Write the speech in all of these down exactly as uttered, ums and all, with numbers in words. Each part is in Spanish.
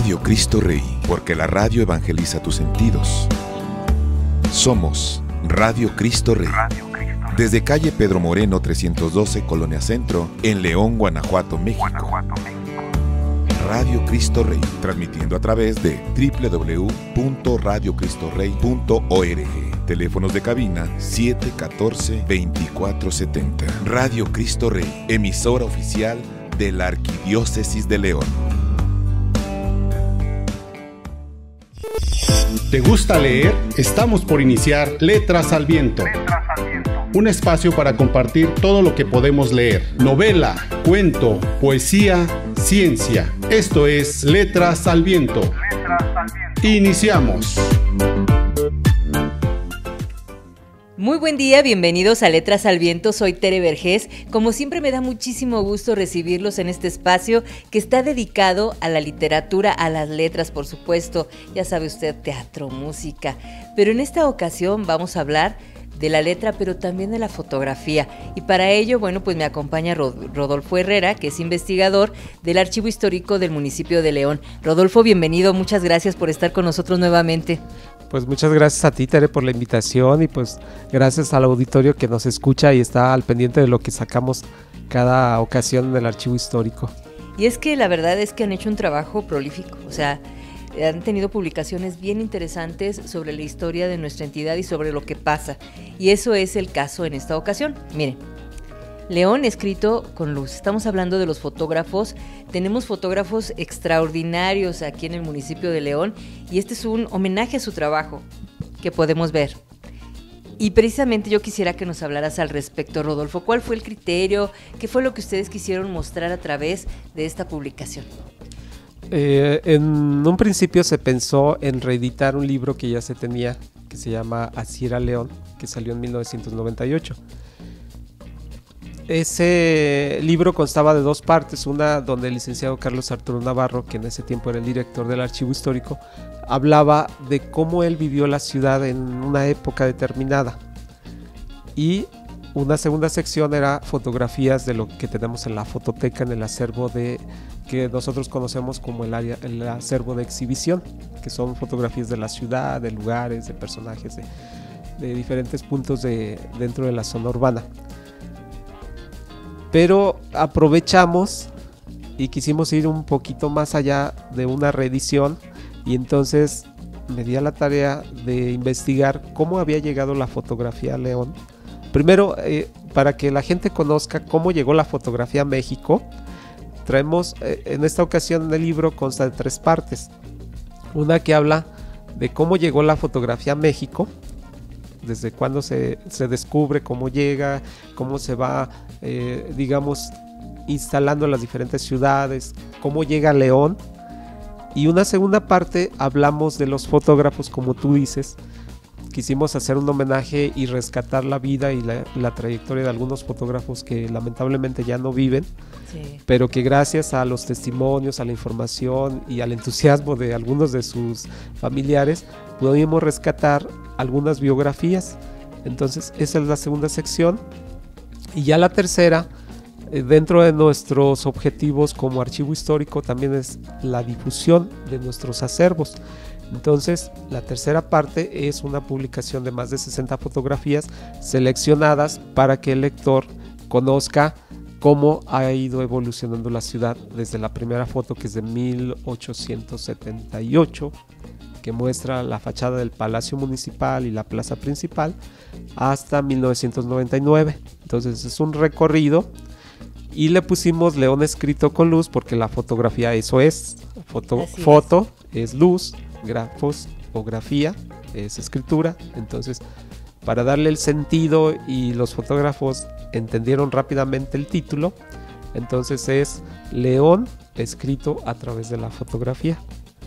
Radio Cristo Rey, porque la radio evangeliza tus sentidos. Somos Radio Cristo Rey. Desde calle Pedro Moreno trescientos doce, Colonia Centro, en León, Guanajuato, México. Radio Cristo Rey, transmitiendo a través de doble u doble u doble u punto radio cristo rey punto org. Teléfonos de cabina siete uno cuatro, dos cuatro siete cero. Radio Cristo Rey, emisora oficial de la Arquidiócesis de León. ¿Te gusta leer? Estamos por iniciar Letras al Viento. Letras al Viento. Un espacio para compartir todo lo que podemos leer. Novela, cuento, poesía, ciencia. Esto es Letras al Viento. Letras al Viento. Iniciamos. Muy buen día, bienvenidos a Letras al Viento, soy Tere Vergés. Como siempre me da muchísimo gusto recibirlos en este espacio que está dedicado a la literatura, a las letras, por supuesto, ya sabe usted, teatro, música. Pero en esta ocasión vamos a hablar de la letra, pero también de la fotografía. Y para ello, bueno, pues me acompaña Rodolfo Herrera, que es investigador del Archivo Histórico del municipio de León. Rodolfo, bienvenido, muchas gracias por estar con nosotros nuevamente. Pues muchas gracias a ti, Tere, por la invitación y pues gracias al auditorio que nos escucha y está al pendiente de lo que sacamos cada ocasión en el Archivo Histórico. Y es que la verdad es que han hecho un trabajo prolífico, o sea, han tenido publicaciones bien interesantes sobre la historia de nuestra entidad y sobre lo que pasa. Y eso es el caso en esta ocasión. Miren, León escrito con luz. Estamos hablando de los fotógrafos. Tenemos fotógrafos extraordinarios aquí en el municipio de León y este es un homenaje a su trabajo que podemos ver. Y precisamente yo quisiera que nos hablaras al respecto, Rodolfo. ¿Cuál fue el criterio? ¿Qué fue lo que ustedes quisieron mostrar a través de esta publicación? Eh, en un principio se pensó en reeditar un libro que ya se tenía, que se llama Así era León, que salió en mil novecientos noventa y ocho. Ese libro constaba de dos partes, una donde el licenciado Carlos Arturo Navarro, que en ese tiempo era el director del Archivo Histórico, hablaba de cómo él vivió la ciudad en una época determinada. Y una segunda sección era fotografías de lo que tenemos en la fototeca, en el acervo de que nosotros conocemos como el área, el acervo de exhibición, que son fotografías de la ciudad, de lugares, de personajes, de, de diferentes puntos de, dentro de la zona urbana. Pero aprovechamos y quisimos ir un poquito más allá de una reedición y entonces me di a la tarea de investigar cómo había llegado la fotografía a León. Primero, eh, para que la gente conozca cómo llegó la fotografía a México, traemos, eh, en esta ocasión el libro consta de tres partes. Una que habla de cómo llegó la fotografía a México, desde cuándo se, se descubre, cómo llega, cómo se va, eh, digamos, instalando en las diferentes ciudades, cómo llega a León. Y una segunda parte hablamos de los fotógrafos, como tú dices. Quisimos hacer un homenaje y rescatar la vida y la, la trayectoria de algunos fotógrafos que lamentablemente ya no viven, sí, pero que gracias a los testimonios, a la información y al entusiasmo de algunos de sus familiares pudimos rescatar algunas biografías. Entonces esa es la segunda sección y ya la tercera, eh, dentro de nuestros objetivos como archivo histórico, también es la difusión de nuestros acervos. Entonces la tercera parte es una publicación de más de sesenta fotografías seleccionadas para que el lector conozca cómo ha ido evolucionando la ciudad desde la primera foto, que es de mil ochocientos setenta y ocho, que muestra la fachada del Palacio Municipal y la plaza principal, hasta mil novecientos noventa y nueve. Entonces es un recorrido y le pusimos León escrito con luz porque la fotografía eso es, foto, foto es. es luz, grafos o grafía es escritura. Entonces, para darle el sentido y los fotógrafos entendieron rápidamente el título, entonces es León escrito a través de la fotografía.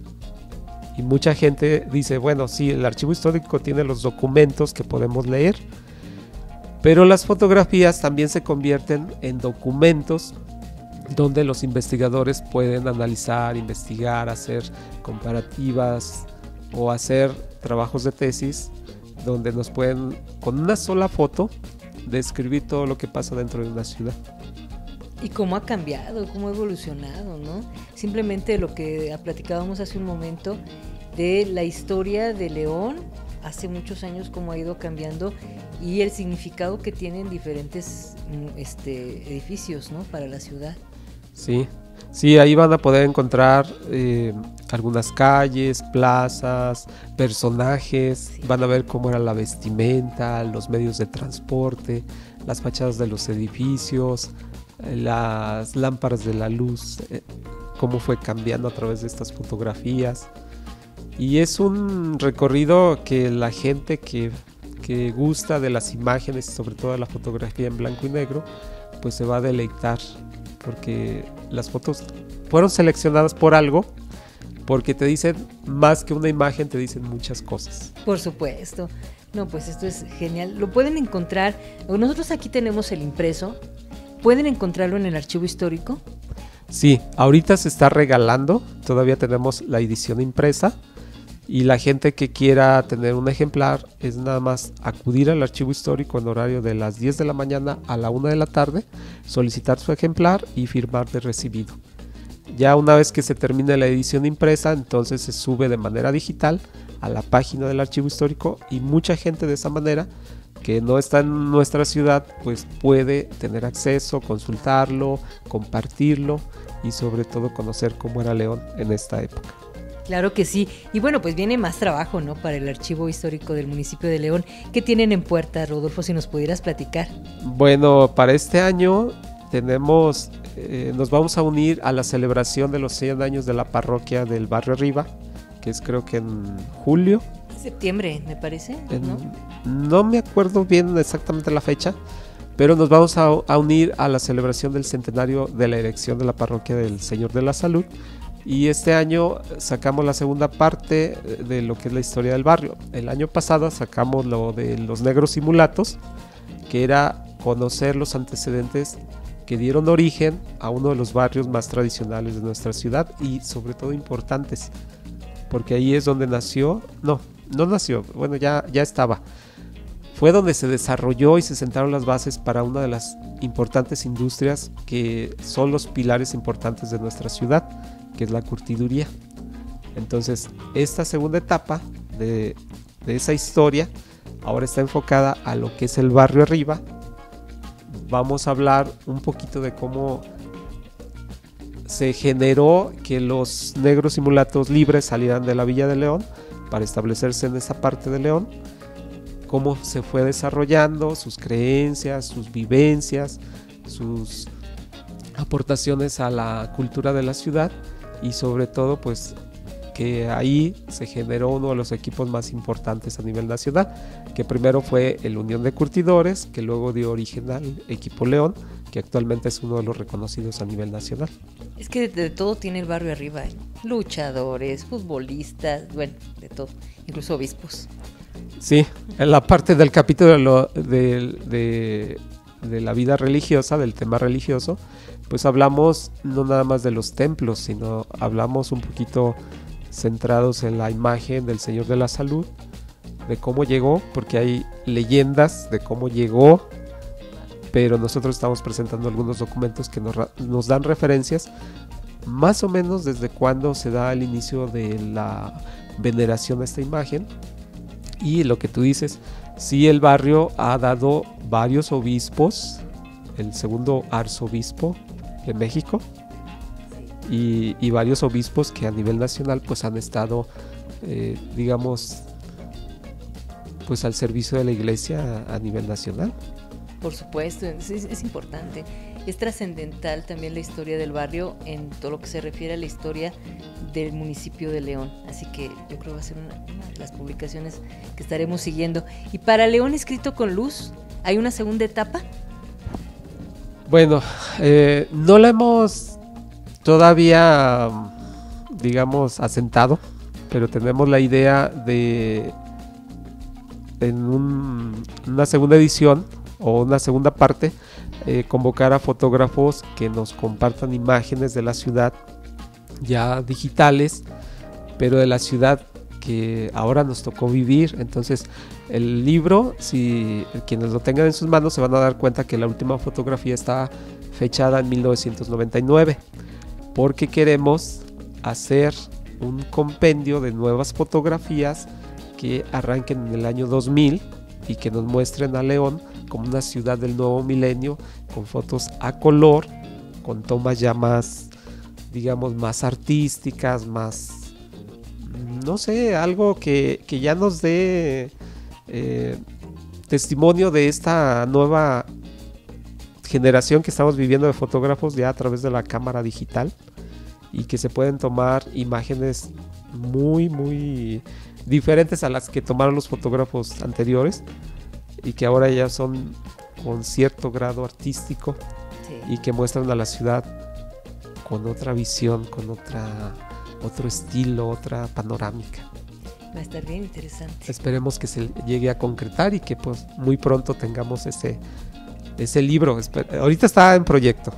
Y mucha gente dice, bueno, sí, el archivo histórico tiene los documentos que podemos leer, pero las fotografías también se convierten en documentos donde los investigadores pueden analizar, investigar, hacer comparativas o hacer trabajos de tesis donde nos pueden, con una sola foto, describir todo lo que pasa dentro de una ciudad. Y cómo ha cambiado, cómo ha evolucionado, ¿no? Simplemente lo que platicábamos hace un momento de la historia de León, hace muchos años cómo ha ido cambiando y el significado que tienen diferentes este, edificios, ¿no? Para la ciudad. Sí, sí, ahí van a poder encontrar eh, algunas calles, plazas, personajes, sí. Van a ver cómo era la vestimenta, los medios de transporte, las fachadas de los edificios, las lámparas de la luz, eh, cómo fue cambiando a través de estas fotografías. Y es un recorrido que la gente que, que gusta de las imágenes, sobre todo de la fotografía en blanco y negro, pues se va a deleitar, porque las fotos fueron seleccionadas por algo, porque te dicen más que una imagen, te dicen muchas cosas. Por supuesto. No, pues esto es genial. Lo pueden encontrar, nosotros aquí tenemos el impreso. ¿Pueden encontrarlo en el archivo histórico? Sí, ahorita se está regalando, todavía tenemos la edición impresa y la gente que quiera tener un ejemplar es nada más acudir al archivo histórico en horario de las diez de la mañana a la una de la tarde, solicitar su ejemplar y firmar de recibido. Ya una vez que se termine la edición impresa, entonces se sube de manera digital a la página del archivo histórico y mucha gente de esa manera que no está en nuestra ciudad, pues puede tener acceso, consultarlo, compartirlo y sobre todo conocer cómo era León en esta época. Claro que sí, y bueno, pues viene más trabajo, ¿no? Para el archivo histórico del municipio de León. ¿Qué tienen en puerta, Rodolfo, si nos pudieras platicar? Bueno, para este año tenemos, eh, nos vamos a unir a la celebración de los cien años de la parroquia del Barrio Arriba, que es creo que en julio. Septiembre, me parece, ¿no? En, no me acuerdo bien exactamente la fecha, pero nos vamos a, a unir a la celebración del centenario de la erección de la parroquia del Señor de la Salud. Y este año sacamos la segunda parte de lo que es la historia del barrio. El año pasado sacamos lo de los negros y mulatos, que era conocer los antecedentes que dieron origen a uno de los barrios más tradicionales de nuestra ciudad y sobre todo importantes, porque ahí es donde nació, no, no nació, bueno ya, ya estaba, fue donde se desarrolló y se sentaron las bases para una de las importantes industrias que son los pilares importantes de nuestra ciudad, que es la curtiduría. Entonces esta segunda etapa de, de esa historia ahora está enfocada a lo que es el Barrio Arriba. Vamos a hablar un poquito de cómo se generó que los negros y mulatos libres salieran de la Villa de León para establecerse en esa parte de León, cómo se fue desarrollando, sus creencias, sus vivencias, sus aportaciones a la cultura de la ciudad y sobre todo pues que ahí se generó uno de los equipos más importantes a nivel nacional, que primero fue el Unión de Curtidores, que luego dio origen al equipo León, que actualmente es uno de los reconocidos a nivel nacional. Es que de, de todo tiene el Barrio Arriba, ¿eh? Luchadores, futbolistas, bueno, de todo, incluso obispos. Sí, en la parte del capítulo de, lo, de, de, de la vida religiosa, del tema religioso, pues hablamos no nada más de los templos, sino hablamos un poquito centrados en la imagen del Señor de la Salud, de cómo llegó, porque hay leyendas de cómo llegó, pero nosotros estamos presentando algunos documentos que nos, nos dan referencias más o menos desde cuándo se da el inicio de la veneración a esta imagen. Y lo que tú dices, sí, el barrio ha dado varios obispos, el segundo arzobispo de México y, y varios obispos que a nivel nacional pues han estado eh, digamos pues al servicio de la iglesia a, a nivel nacional. Por supuesto, es, es importante, es trascendental también la historia del barrio en todo lo que se refiere a la historia del municipio de León, así que yo creo que va a ser una, una de las publicaciones que estaremos siguiendo. Y para León escrito con luz, ¿hay una segunda etapa? Bueno, eh, no la hemos todavía, digamos, asentado, pero tenemos la idea de en un, una segunda edición o una segunda parte, eh, convocar a fotógrafos que nos compartan imágenes de la ciudad ya digitales, pero de la ciudad que ahora nos tocó vivir. Entonces el libro, si quienes lo tengan en sus manos se van a dar cuenta que la última fotografía está fechada en mil novecientos noventa y nueve, porque queremos hacer un compendio de nuevas fotografías que arranquen en el año dos mil y que nos muestren a León como una ciudad del nuevo milenio, con fotos a color, con tomas ya más, digamos, más artísticas, más, no sé, algo que, que ya nos dé eh, testimonio de esta nueva generación que estamos viviendo de fotógrafos ya a través de la cámara digital, y que se pueden tomar imágenes muy, muy diferentes a las que tomaron los fotógrafos anteriores, y que ahora ya son con cierto grado artístico, sí, y que muestran a la ciudad con otra visión, con otra, otro estilo, otra panorámica. Va a estar bien interesante. Esperemos que se llegue a concretar y que pues muy pronto tengamos ese, ese libro. Ahorita está en proyecto,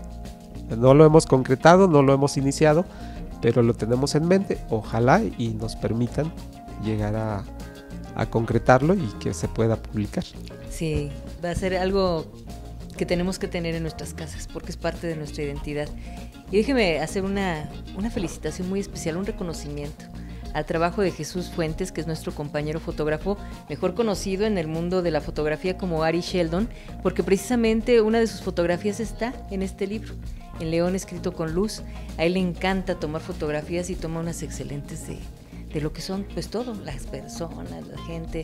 no lo hemos concretado, no lo hemos iniciado, pero lo tenemos en mente. Ojalá y nos permitan llegar a, a concretarlo y que se pueda publicar. Sí, va a ser algo que tenemos que tener en nuestras casas porque es parte de nuestra identidad. Y déjeme hacer una, una felicitación muy especial, un reconocimiento al trabajo de Jesús Fuentes, que es nuestro compañero fotógrafo, mejor conocido en el mundo de la fotografía como Ari Sheldon, porque precisamente una de sus fotografías está en este libro, en León escrito con luz. A él le encanta tomar fotografías y toma unas excelentes de, de lo que son, pues todo, las personas, la gente.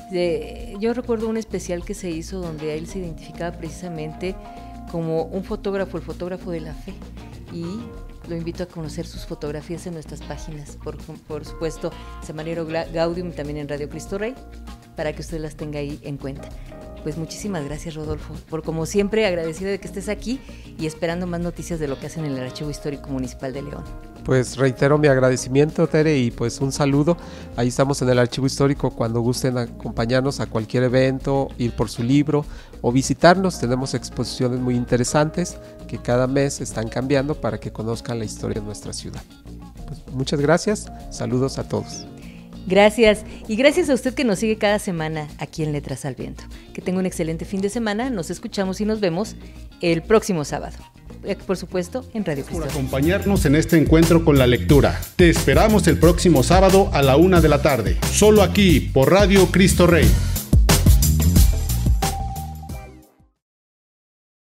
De, yo recuerdo un especial que se hizo donde él se identificaba precisamente como un fotógrafo, el fotógrafo de la fe, y lo invito a conocer sus fotografías en nuestras páginas, por, por supuesto, Semanario Gaudium y también en Radio Cristo Rey, para que usted las tenga ahí en cuenta. Pues muchísimas gracias, Rodolfo, por como siempre agradecido de que estés aquí y esperando más noticias de lo que hacen en el Archivo Histórico Municipal de León. Pues reitero mi agradecimiento, Tere, y pues un saludo. Ahí estamos en el Archivo Histórico cuando gusten acompañarnos a cualquier evento, ir por su libro o visitarnos. Tenemos exposiciones muy interesantes que cada mes están cambiando para que conozcan la historia de nuestra ciudad. Pues muchas gracias, saludos a todos. Gracias, y gracias a usted que nos sigue cada semana aquí en Letras al Viento. Que tenga un excelente fin de semana, nos escuchamos y nos vemos el próximo sábado. Por supuesto, en Radio Cristo. Por acompañarnos en este encuentro con la lectura. Te esperamos el próximo sábado a la una de la tarde, solo aquí por Radio Cristo Rey.